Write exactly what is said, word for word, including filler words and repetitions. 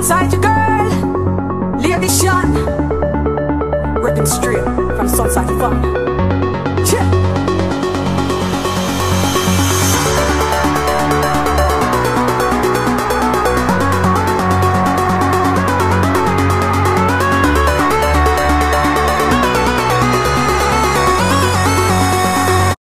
alongside your girl, Lady Sean, ripping straight from Sunside Fun.